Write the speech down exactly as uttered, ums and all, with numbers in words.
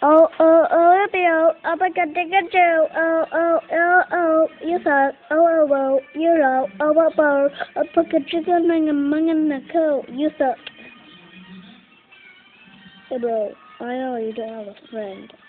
Oh, oh, oh, Bill, oh, I got to get you. Oh, oh, oh, oh, you said, oh, oh, oh, you know, oh, oh, oh, I put a chicken and a mung in the coat. You said, hey, bro, I know you don't have a friend.